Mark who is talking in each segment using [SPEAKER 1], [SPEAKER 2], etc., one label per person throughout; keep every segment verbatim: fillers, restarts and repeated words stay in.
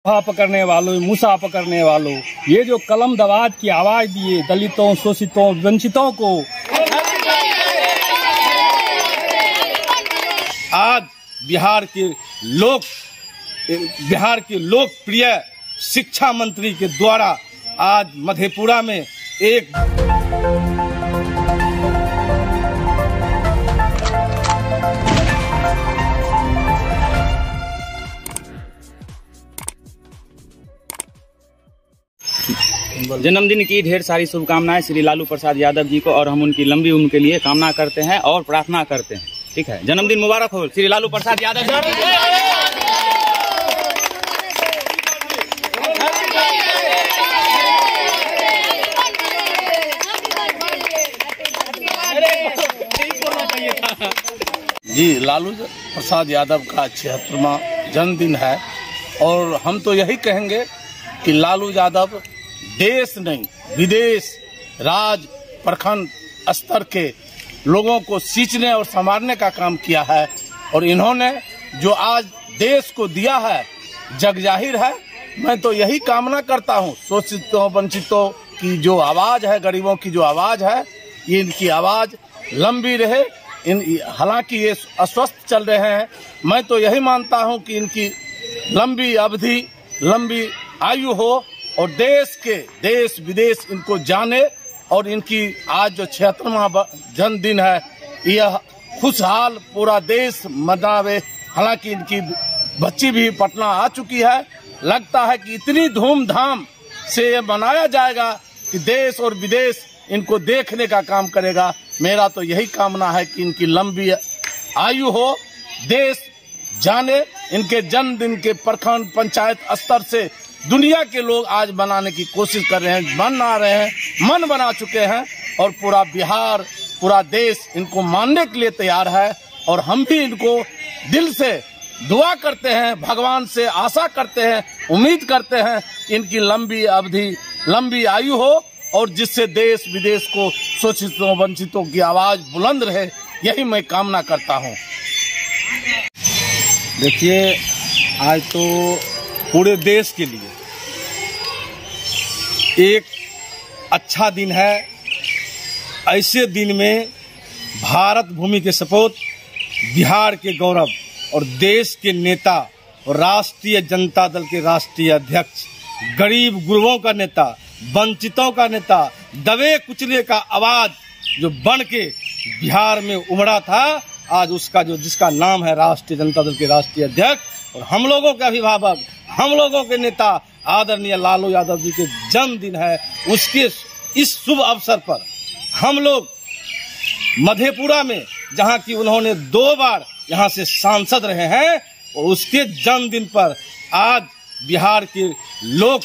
[SPEAKER 1] पकड़ने वालों, मूसा पकड़ने वालों, ये जो कलम दवाज की आवाज दिए दलितों, शोषितों, वंचितों को, आज बिहार के लोक बिहार के लोकप्रिय शिक्षा मंत्री के द्वारा आज मधेपुरा में एक
[SPEAKER 2] जन्मदिन की ढेर सारी शुभकामनाएं श्री लालू प्रसाद यादव जी को, और हम उनकी लंबी उम्र के लिए कामना करते हैं और प्रार्थना करते हैं। ठीक है, जन्मदिन मुबारक हो श्री लालू प्रसाद यादव जी।
[SPEAKER 3] जी, लालू प्रसाद यादव का छिहत्तरवां जन्मदिन है और हम तो यही कहेंगे कि लालू यादव देश नहीं विदेश राज प्रखंड स्तर के लोगों को सींचने और संवारने का काम किया है, और इन्होंने जो आज देश को दिया है जग जाहिर है। मैं तो यही कामना करता हूँ, शोषितों वंचितों की जो आवाज है, गरीबों की जो आवाज है, ये इनकी आवाज लंबी रहे। इन हालांकि ये अस्वस्थ चल रहे हैं, मैं तो यही मानता हूँ कि इनकी लंबी अवधि लंबी आयु हो और देश के देश विदेश इनको जाने, और इनकी आज जो छिहत्तरवां जन्मदिन है यह खुशहाल पूरा देश मनावे। हालांकि इनकी बच्ची भी पटना आ चुकी है, लगता है कि इतनी धूमधाम से ये मनाया जाएगा कि देश और विदेश इनको देखने का काम करेगा। मेरा तो यही कामना है कि इनकी लंबी आयु हो, देश जाने। इनके जन्मदिन के प्रखंड पंचायत स्तर से दुनिया के लोग आज बनाने की कोशिश कर रहे हैं, बना रहे हैं, मन बना चुके हैं, और पूरा बिहार पूरा देश इनको मानने के लिए तैयार है। और हम भी इनको दिल से दुआ करते हैं, भगवान से आशा करते हैं, उम्मीद करते हैं कि इनकी लंबी अवधि लंबी आयु हो, और जिससे देश विदेश को शोषितों वंचितों की आवाज बुलंद रहे, यही मैं कामना करता हूँ।
[SPEAKER 1] देखिए, आज तो पूरे देश के लिए एक अच्छा दिन है। ऐसे दिन में भारत भूमि के सपूत, बिहार के गौरव और देश के नेता और राष्ट्रीय जनता दल के राष्ट्रीय अध्यक्ष, गरीब गुरुओं का नेता, वंचितों का नेता, दबे कुचले का आवाज जो बन के बिहार में उमड़ा था, आज उसका जो जिसका नाम है राष्ट्रीय जनता दल के राष्ट्रीय अध्यक्ष और हम लोगों के अभिभावक, हम लोगों के नेता आदरणीय लालू यादव जी के जन्मदिन है। उसके इस शुभ अवसर पर हम लोग मधेपुरा में, जहां की उन्होंने दो बार यहां से सांसद रहे हैं, और उसके जन्मदिन पर आज बिहार के लोक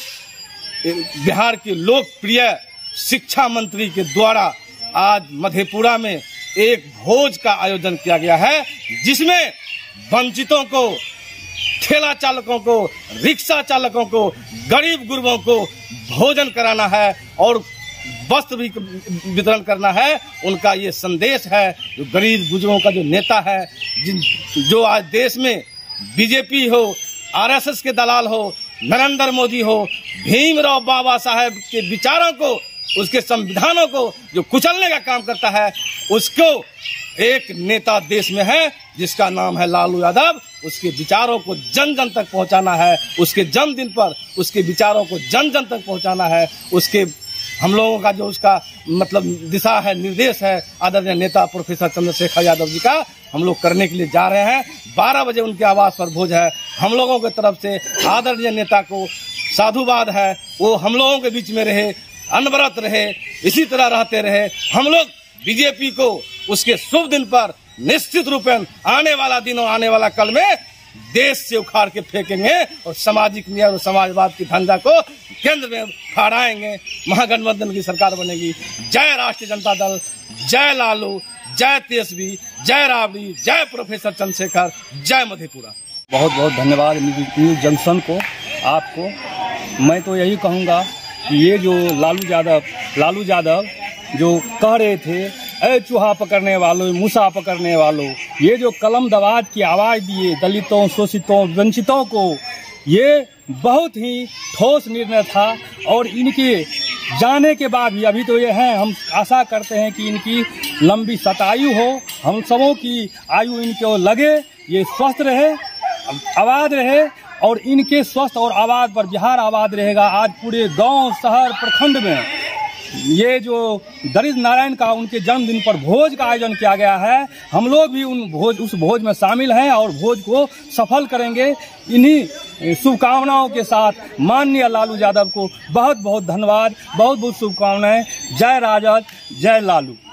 [SPEAKER 1] बिहार के लोकप्रिय शिक्षा मंत्री के द्वारा आज मधेपुरा में एक भोज का आयोजन किया गया है, जिसमें वंचितों को, ठेला चालकों को, रिक्शा चालकों को, गरीब गुरबों को भोजन कराना है और वस्त्र भी वितरण करना है। उनका ये संदेश है, जो गरीब गुजरों का जो नेता है, जिन जो आज देश में बीजेपी हो, आरएसएस के दलाल हो, नरेंद्र मोदी हो, भीमराव बाबा साहेब के विचारों को, उसके संविधानों को जो कुचलने का काम करता है, उसको एक नेता देश में है जिसका नाम है लालू यादव। उसके विचारों को जन जन तक पहुंचाना है, उसके जन्मदिन पर उसके विचारों को जन जन तक पहुंचाना है। उसके हम लोगों का जो उसका मतलब दिशा है, निर्देश है, आदरणीय नेता प्रोफेसर चंद्रशेखर यादव जी का, हम लोग करने के लिए जा रहे हैं। बारह बजे उनके आवास पर भोज है। हम लोगों की तरफ से आदरणीय नेता को साधुवाद है, वो हम लोगों के बीच में रहे, अनवरत रहे, इसी तरह रहते रहे। हम लोग बीजेपी को उसके शुभ दिन पर निश्चित रूपेण आने वाला दिन और आने वाला कल में देश से उखाड़ के फेंकेंगे और सामाजिक न्याय और समाजवाद की धंधा को केंद्र में फहराएंगे। महागठबंधन की सरकार बनेगी। जय राष्ट्रीय जनता दल, जय लालू, जय तेजस्वी, जय राबड़ी, जय प्रोफेसर चंद्रशेखर, जय मधेपुरा। बहुत बहुत धन्यवाद न्यूज जंक्शन को, आपको। मैं तो यही कहूँगा कि ये जो लालू यादव लालू यादव जो कह रहे थे, ए चूहा पकड़ने वालों, मूसा पकड़ने वालों, ये जो कलम दवाज की आवाज़ दिए दलितों, शोषितों, वंचितों को,
[SPEAKER 4] ये बहुत ही ठोस निर्णय था और इनके जाने के बाद भी अभी तो ये हैं, हम आशा करते हैं कि इनकी लंबी शतायु हो, हम सबों की आयु इनको लगे, ये स्वस्थ रहे, आबाद रहे और इनके स्वस्थ और आबाद पर बिहार आबाद रहेगा। आज पूरे गांव, शहर, प्रखंड में ये जो दरिद्र नारायण का उनके जन्मदिन पर भोज का आयोजन किया गया है, हम लोग भी उन भोज उस भोज में शामिल हैं और भोज को सफल करेंगे। इन्हीं शुभकामनाओं के साथ माननीय लालू यादव को बहुत बहुत धन्यवाद, बहुत बहुत शुभकामनाएं। जय राजद, जय लालू।